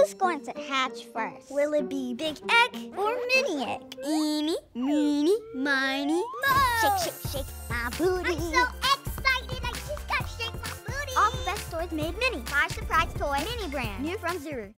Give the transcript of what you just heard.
Who's going to hatch first? Will it be big egg or mini egg? Eeny, meeny, miny, mo! Shake, shake, shake my booty. I'm so excited, I just got to shake my booty. All the best toys made mini. My surprise toy, mini brand, new from Zuru.